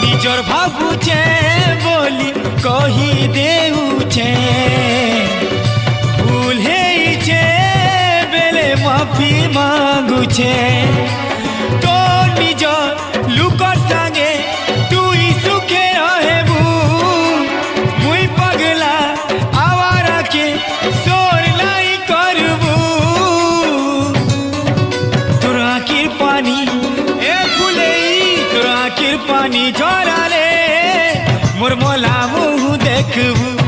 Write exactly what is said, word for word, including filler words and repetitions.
निजर भाबुचे बोली कही देउछे भूल हेइछे बेले माफी मांगुछे तो निज लुकर संगे तुई सुखे रहेबू मुई पगला आवारा के सोर लाई करबू तोर आखिर पानी ए फुलेई तोर आखिर पानी झराले मोर मोला मुँह देखबू।